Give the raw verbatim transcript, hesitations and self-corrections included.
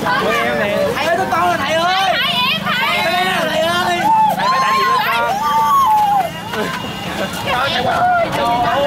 Mời em nè. Thầy ơi, con là thầy ơi. Thầy em thầy. Thầy ơi. Thầy phải đại diện cho con. Trời ơi.